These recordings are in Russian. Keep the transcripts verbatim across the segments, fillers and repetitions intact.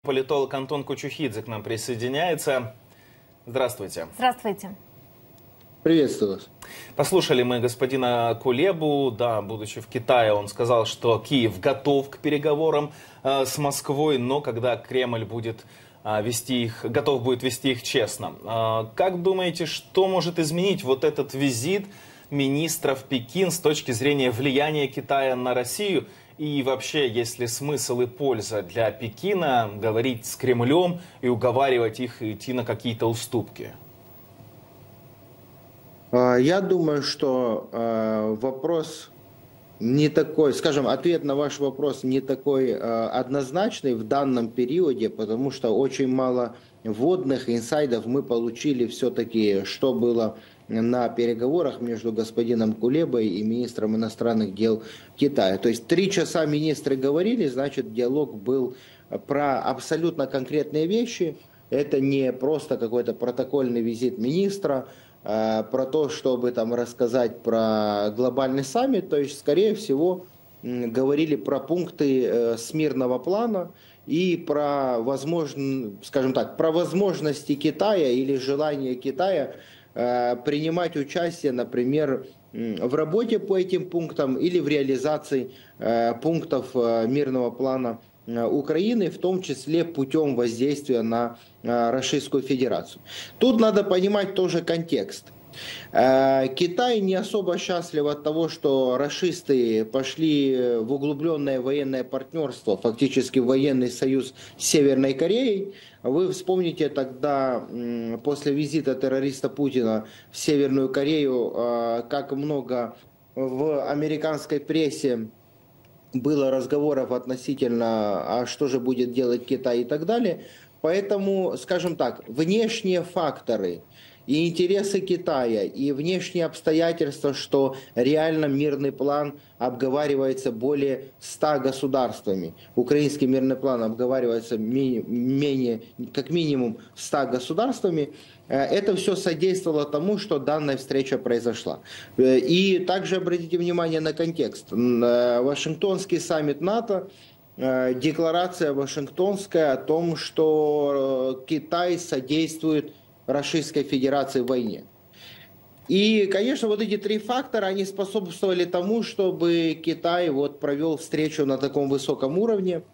Политолог Антон Кучухидзе к нам присоединяется. Здравствуйте. Здравствуйте. Приветствую вас. Послушали мы господина Кулебу. Да, будучи в Китае, он сказал, что Киев готов к переговорам э, с Москвой, но когда Кремль будет э, вести их, готов будет вести их честно. Э, как думаете, что может изменить вот этот визит министра в Пекин с точки зрения влияния Китая на Россию? И вообще, есть ли смысл и польза для Пекина говорить с Кремлем и уговаривать их идти на какие-то уступки? Я думаю, что вопрос не такой, скажем, ответ на ваш вопрос не такой однозначный в данном периоде, потому что очень мало вводных инсайдов мы получили все-таки, что было на переговорах между господином Кулебой и министром иностранных дел Китая. То есть три часа министры говорили, значит, диалог был про абсолютно конкретные вещи. Это не просто какой-то протокольный визит министра, а про то, чтобы там рассказать про глобальный саммит. То есть, скорее всего, говорили про пункты с мирного плана и про, возможно, скажем так, про возможности Китая или желание Китая принимать участие, например, в работе по этим пунктам или в реализации пунктов мирного плана Украины, в том числе путем воздействия на Российскую Федерацию. Тут надо понимать тоже контекст. Китай не особо счастлив от того, что рашисты пошли в углубленное военное партнерство, фактически военный союз с Северной Кореей. Вы вспомните тогда, после визита террориста Путина в Северную Корею, как много в американской прессе было разговоров относительно, а что же будет делать Китай и так далее. Поэтому, скажем так, внешние факторы и интересы Китая, и внешние обстоятельства, что реально мирный план обговаривается более ста государствами. Украинский мирный план обговаривается менее, как минимум ста государствами. Это все содействовало тому, что данная встреча произошла. И также обратите внимание на контекст. Вашингтонский саммит НАТО, декларация вашингтонская о том, что Китай содействует Российской Федерации в войне. И, конечно, вот эти три фактора, они способствовали тому, чтобы Китай вот провел встречу на таком высоком уровне,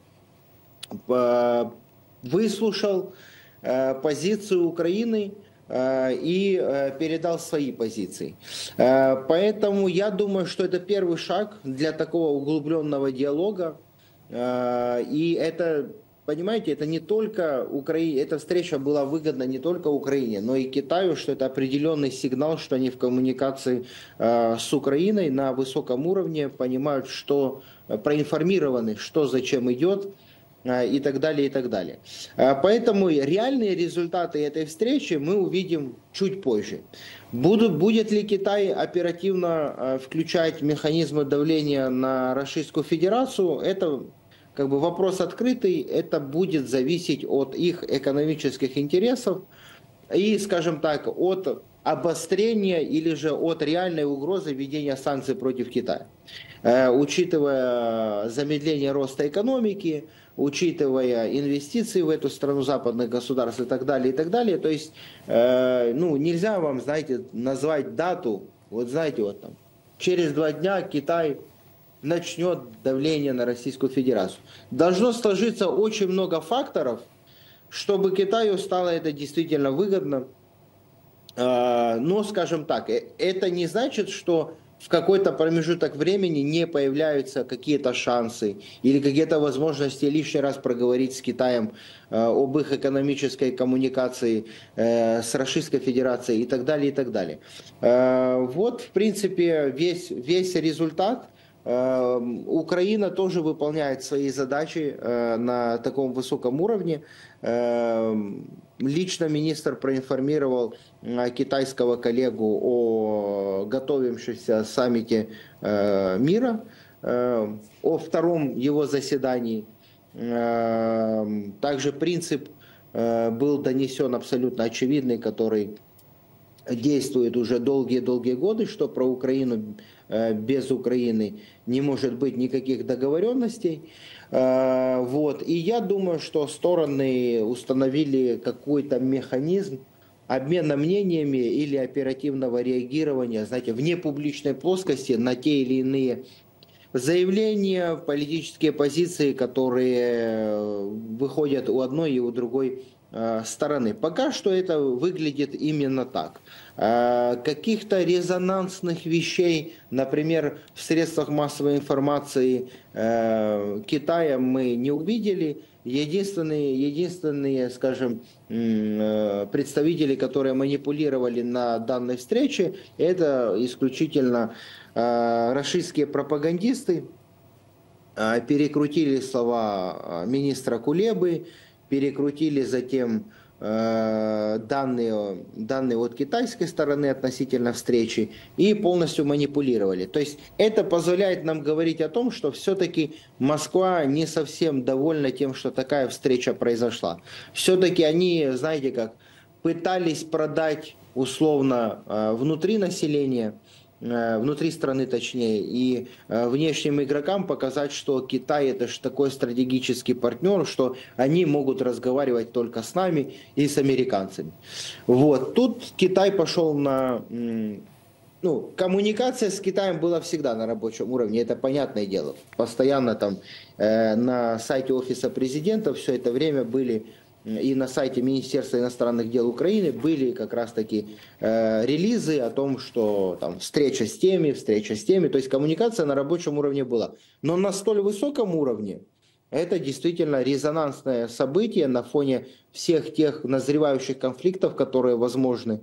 выслушал позицию Украины и передал свои позиции. Поэтому я думаю, что это первый шаг для такого углубленного диалога. И это, понимаете, это не только Украине, эта встреча была выгодна не только Украине, но и Китаю, что это определенный сигнал, что они в коммуникации с Украиной на высоком уровне, понимают, что проинформированы, что зачем идет, и так далее, и так далее. Поэтому реальные результаты этой встречи мы увидим чуть позже. Будут, будет ли Китай оперативно включать механизмы давления на Российскую Федерацию, это как бы вопрос открытый, это будет зависеть от их экономических интересов и, скажем так, от обострения или же от реальной угрозы введения санкций против Китая. Учитывая замедление роста экономики, учитывая инвестиции в эту страну западных государств и так далее, и так далее. То есть, ну, нельзя вам, знаете, назвать дату, вот знаете, вот там, через два дня Китай начнет давление на Российскую Федерацию. Должно сложиться очень много факторов, чтобы Китаю стало это действительно выгодно. Но, скажем так, это не значит, что в какой-то промежуток времени не появляются какие-то шансы или какие-то возможности лишний раз проговорить с Китаем об их экономической коммуникации с Российской Федерацией и так далее, и так далее. Вот, в принципе, весь, весь результат. Украина тоже выполняет свои задачи на таком высоком уровне. Лично министр проинформировал китайского коллегу о готовящемся саммите мира, о втором его заседании. Также принцип был донесен абсолютно очевидный, который действует уже долгие-долгие годы, что про Украину без Украины не может быть никаких договоренностей. Вот. И я думаю, что стороны установили какой-то механизм обмена мнениями или оперативного реагирования, знаете, вне публичной плоскости на те или иные заявления, политические позиции, которые выходят у одной и у другой стороны. Пока что это выглядит именно так. Каких-то резонансных вещей, например, в средствах массовой информации Китая мы не увидели. Единственные, единственные, скажем, представители, которые манипулировали на данной встрече, это исключительно российские пропагандисты, перекрутили слова министра Кулебы, перекрутили затем данные, данные от китайской стороны относительно встречи и полностью манипулировали. То есть это позволяет нам говорить о том, что все-таки Москва не совсем довольна тем, что такая встреча произошла. Все-таки они, знаете как, пытались продать условно внутри населения, внутри страны точнее, и внешним игрокам показать, что Китай это же такой стратегический партнер, что они могут разговаривать только с нами и с американцами. Вот. Тут Китай пошел на... Ну, коммуникация с Китаем была всегда на рабочем уровне, это понятное дело. Постоянно там э, на сайте Офиса Президента все это время были... И на сайте Министерства иностранных дел Украины были как раз таки э, релизы о том, что там встреча с теми, встреча с теми. То есть коммуникация на рабочем уровне была. Но на столь высоком уровне это действительно резонансное событие на фоне всех тех назревающих конфликтов, которые возможны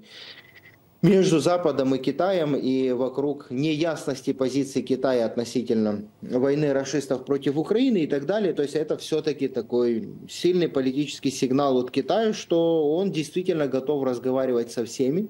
между Западом и Китаем и вокруг неясности позиции Китая относительно войны рашистов против Украины и так далее. То есть это все-таки такой сильный политический сигнал от Китая, что он действительно готов разговаривать со всеми,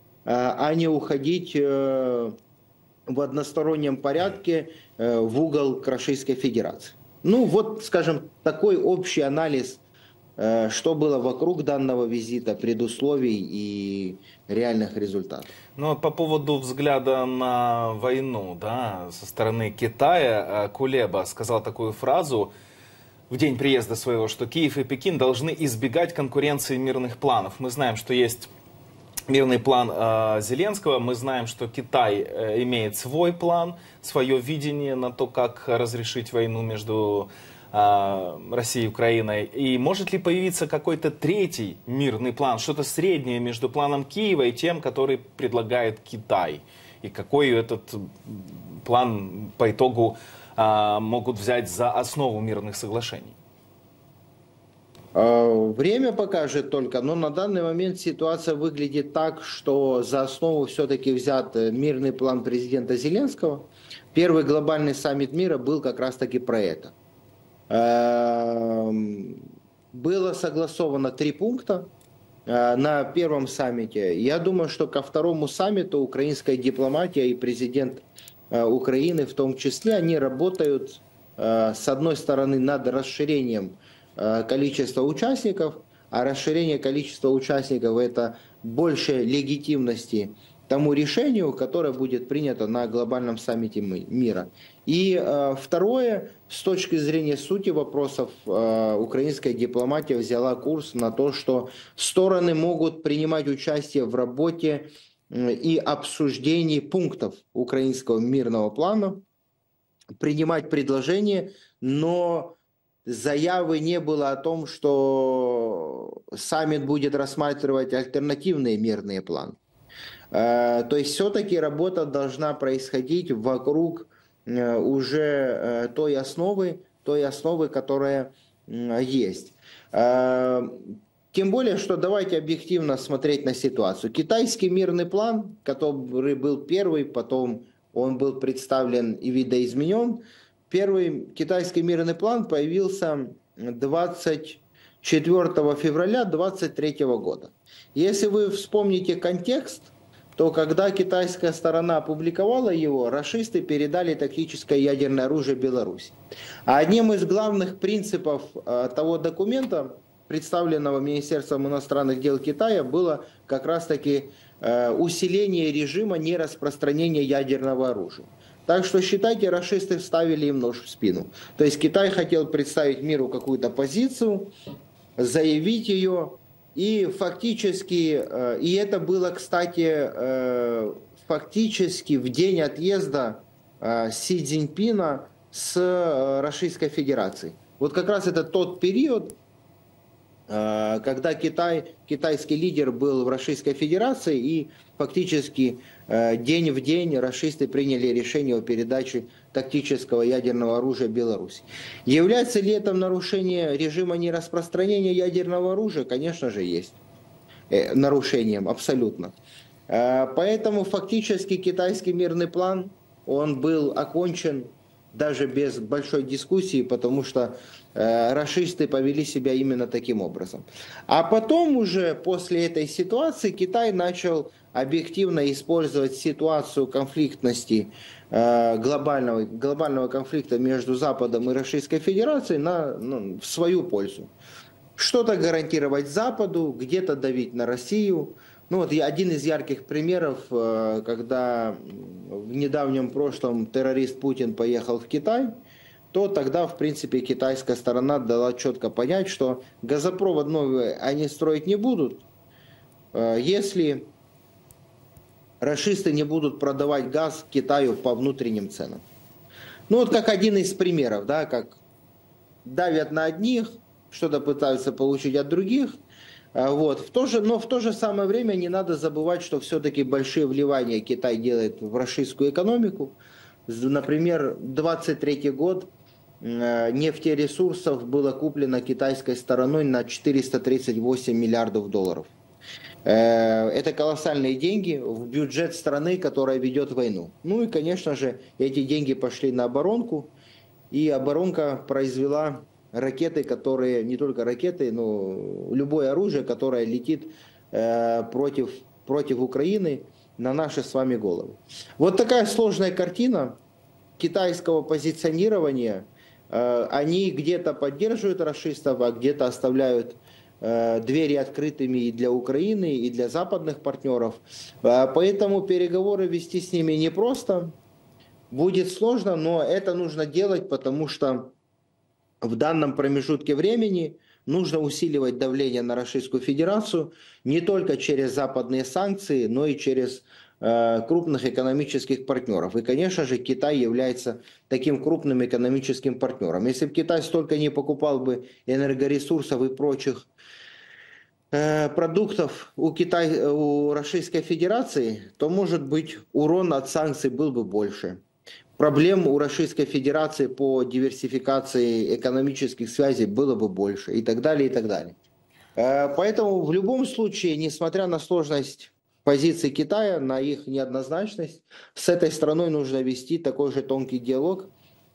а не уходить в одностороннем порядке в угол к Российской Федерации. Ну вот, скажем, такой общий анализ, что было вокруг данного визита, предусловий и реальных результатов. Ну, по поводу взгляда на войну, да, со стороны Китая, Кулеба сказал такую фразу в день приезда своего, что Киев и Пекин должны избегать конкуренции мирных планов. Мы знаем, что есть мирный план э, Зеленского, мы знаем, что Китай э, имеет свой план, свое видение на то, как разрешить войну между России и Украиной. И может ли появиться какой-то третий мирный план, что-то среднее между планом Киева и тем, который предлагает Китай? И какой этот план по итогу а, могут взять за основу мирных соглашений? Время покажет только, но на данный момент ситуация выглядит так, что за основу все-таки взят мирный план президента Зеленского. Первый глобальный саммит мира был как раз-таки про это. Было согласовано три пункта на первом саммите. Я думаю, что ко второму саммиту украинская дипломатия и президент Украины в том числе, они работают с одной стороны над расширением количества участников, а расширение количества участников это больше легитимности тому решению, которое будет принято на глобальном саммите мира. И э, второе, с точки зрения сути вопросов, э, украинская дипломатия взяла курс на то, что стороны могут принимать участие в работе э, и обсуждении пунктов украинского мирного плана, принимать предложения, но заявы не было о том, что саммит будет рассматривать альтернативные мирные планы. То есть все-таки работа должна происходить вокруг уже той основы, той основы, которая есть. Тем более, что давайте объективно смотреть на ситуацию. Китайский мирный план, который был первый, потом он был представлен и видоизменен. Первый китайский мирный план появился двадцать четвёртого февраля две тысячи двадцать третьего года. Если вы вспомните контекст, то когда китайская сторона опубликовала его, рашисты передали тактическое ядерное оружие Беларуси. А одним из главных принципов того документа, представленного Министерством иностранных дел Китая, было как раз-таки усиление режима нераспространения ядерного оружия. Так что, считайте, рашисты вставили им нож в спину. То есть Китай хотел представить миру какую-то позицию, заявить ее, и фактически, и это было, кстати, фактически в день отъезда Си Цзиньпина с Российской Федерацией. Вот как раз это тот период, когда Китай, китайский лидер был в Российской Федерации, и фактически день в день рашисты приняли решение о передаче тактического ядерного оружия Беларуси. Является ли это нарушение режима нераспространения ядерного оружия? Конечно же, есть. Нарушением, абсолютно. Поэтому фактически китайский мирный план, он был окончен даже без большой дискуссии, потому что э, рашисты повели себя именно таким образом. А потом уже после этой ситуации Китай начал объективно использовать ситуацию конфликтности э, глобального, глобального конфликта между Западом и Российской Федерацией на, ну, в свою пользу. Что-то гарантировать Западу, где-то давить на Россию. Ну вот один из ярких примеров, когда в недавнем прошлом террорист Путин поехал в Китай, то тогда, в принципе, китайская сторона дала четко понять, что газопровод новый они строить не будут, если рашисты не будут продавать газ Китаю по внутренним ценам. Ну вот как один из примеров, да, как давят на одних, что-то пытаются получить от других. Вот. В то же, но в то же самое время не надо забывать, что все-таки большие вливания Китай делает в российскую экономику. Например, двадцать третий год нефтересурсов было куплено китайской стороной на четыреста тридцать восемь миллиардов долларов. Это колоссальные деньги в бюджет страны, которая ведет войну. Ну и, конечно же, эти деньги пошли на оборонку, и оборонка произвела ракеты, которые, не только ракеты, но любое оружие, которое летит э, против, против Украины на наши с вами головы. Вот такая сложная картина китайского позиционирования. Э, они где-то поддерживают рашистов, а где-то оставляют э, двери открытыми и для Украины, и для западных партнеров. Э, поэтому переговоры вести с ними непросто. Будет сложно, но это нужно делать, потому что в данном промежутке времени нужно усиливать давление на Российскую Федерацию не только через западные санкции, но и через э, крупных экономических партнеров. И, конечно же, Китай является таким крупным экономическим партнером. Если бы Китай столько не покупал бы энергоресурсов и прочих э, продуктов у, Китай, у Российской Федерации, то, может быть, урон от санкций был бы больше. Проблем у Российской Федерации по диверсификации экономических связей было бы больше и так далее, и так далее. Поэтому в любом случае, несмотря на сложность позиции Китая, на их неоднозначность, с этой страной нужно вести такой же тонкий диалог,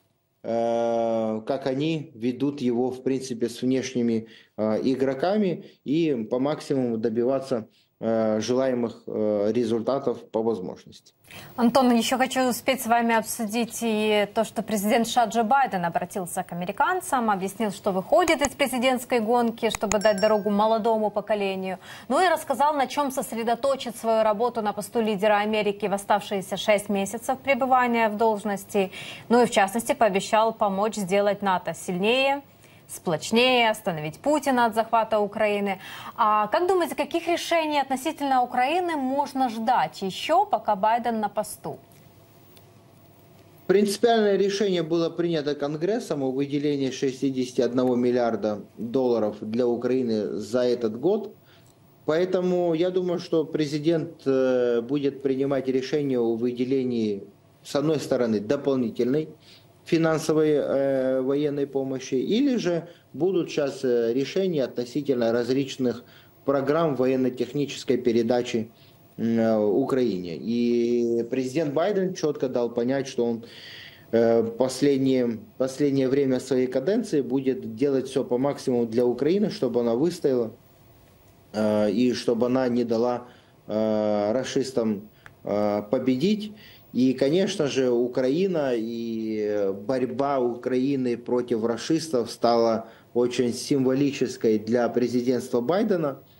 как они ведут его, в принципе, с внешними игроками, и по максимуму добиваться желаемых результатов по возможности. Антон, еще хочу успеть с вами обсудить и то, что президент США Джо Байден обратился к американцам, объяснил, что выходит из президентской гонки, чтобы дать дорогу молодому поколению. Ну и рассказал, на чем сосредоточит свою работу на посту лидера Америки в оставшиеся шесть месяцев пребывания в должности. Ну и в частности пообещал помочь сделать НАТО сильнее, сплочнее, остановить Путина от захвата Украины. А как думаете, каких решений относительно Украины можно ждать еще, пока Байден на посту? Принципиальное решение было принято Конгрессом о выделении шестидесяти одного миллиарда долларов для Украины за этот год. Поэтому я думаю, что президент будет принимать решение о выделении, с одной стороны, дополнительной финансовой э, военной помощи, или же будут сейчас решения относительно различных программ военно-технической передачи э, Украине. И президент Байден четко дал понять, что он э, последнее, последнее время своей каденции будет делать все по максимуму для Украины, чтобы она выстояла э, и чтобы она не дала э, рашистам э, победить. И, конечно же, Украина и борьба Украины против рашистов стала очень символической для президентства Байдена.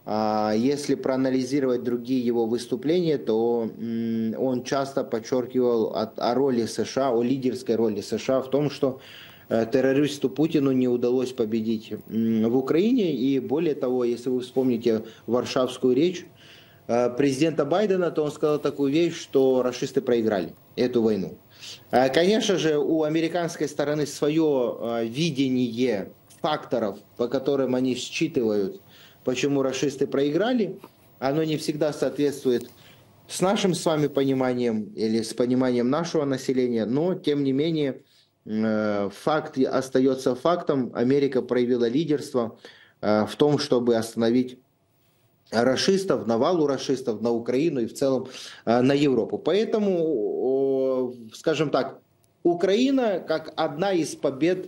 Если проанализировать другие его выступления, то он часто подчеркивал о роли США, о лидерской роли США в том, что террористу Путину не удалось победить в Украине. И более того, если вы вспомните Варшавскую речь президента Байдена, то он сказал такую вещь, что рашисты проиграли эту войну. Конечно же, у американской стороны свое видение факторов, по которым они считывают, почему рашисты проиграли. Оно не всегда соответствует с нашим с вами пониманием или с пониманием нашего населения, но тем не менее факт остается фактом. Америка проявила лидерство в том, чтобы остановить рашистов, навалу рашистов на Украину и в целом на Европу. Поэтому, скажем так, Украина как одна из побед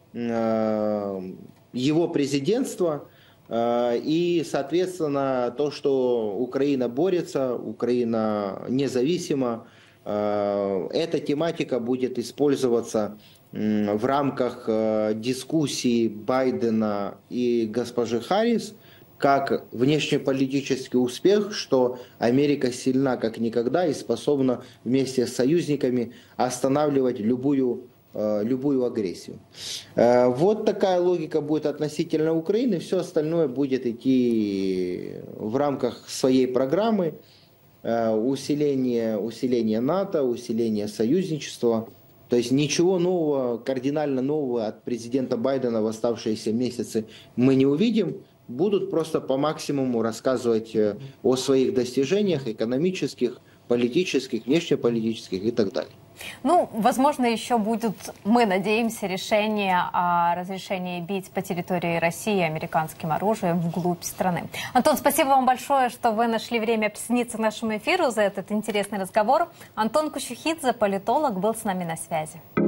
его президентства и, соответственно, то, что Украина борется, Украина независима, эта тематика будет использоваться в рамках дискуссии Байдена и госпожи Харрис как внешнеполитический успех, что Америка сильна как никогда и способна вместе с союзниками останавливать любую, любую агрессию. Вот такая логика будет относительно Украины. Все остальное будет идти в рамках своей программы. Усиление, усиление НАТО, усиление союзничества. То есть ничего нового, кардинально нового от президента Байдена в оставшиеся месяцы мы не увидим. Будут просто по максимуму рассказывать о своих достижениях экономических, политических, внешнеполитических и так далее. Ну, возможно, еще будет, мы надеемся, решение о разрешении бить по территории России американским оружием вглубь страны. Антон, спасибо вам большое, что вы нашли время присоединиться к нашему эфиру, за этот интересный разговор. Антон Кущухидзе, политолог, был с нами на связи.